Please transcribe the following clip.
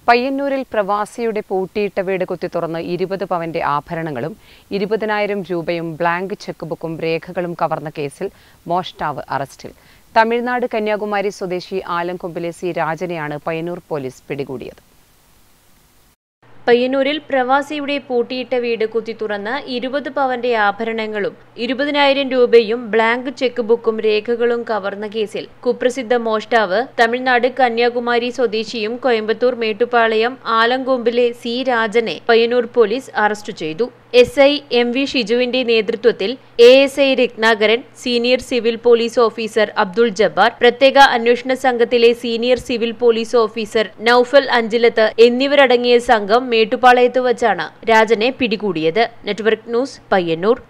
പയ്യന്നൂരിൽ പ്രവാസിയുടെ പൂട്ടിയിട്ട വീട് കുത്തിത്തുറന്ന് 20 പവന്റെ ആഭരണങ്ങളും 20,000 രൂപയും ബ്ലാങ്ക് ചെക്ക് ബുക്കും രേഖകളും കവർന്ന കേസിൽ മോഷ്ടാവ് അറസ്റ്റിൽ. തമിഴ്നാട് കന്യാകുമാരി സ്വദേശി ആലംകൊമ്പിലെ സി രാജനെയാണ് പയ്യന്നൂർ പോലീസ് പിടികൂടിയത്. പയ്യന്നൂരിൽ പ്രവാസിയുടെ പൂട്ടിയിട്ട വീട് കുത്തിത്തുറന്ന് 20 പവന്റെ ആഭരണങ്ങളും 20,000 രൂപയും ബ്ലാങ്ക് ചെക്ക് ബുക്കും രേഖകളും കവർന്ന കേസിൽ കുപ്രസിദ്ധ മോഷ്ടാവ് തമിഴ്നാട് കന്യാകുമാരി സ്വദേശിയും കോയമ്പത്തൂർ മേട്ടുപ്പാളയം ആലംകൊമ്പിലെ സി രാജനെ പയ്യന്നൂർ പോലീസ് അറസ്റ്റ് ചെയ്തു. SI MV ഷിജുവിന്റെ നേതൃത്വത്തിൽ ASI Ratnakaran, senior civil police officer Abdul Jabbar, പ്രത്യേക അന്വേഷണ സംഘത്തിലെ senior civil police officer Noufal Anchilath എന്നിവരടങ്ങിയ സംഘം മേട്ടുപ്പാളയത്ത് വച്ചാണ് രാജനെ പിടികൂടിയത്. Network news, Payyanur.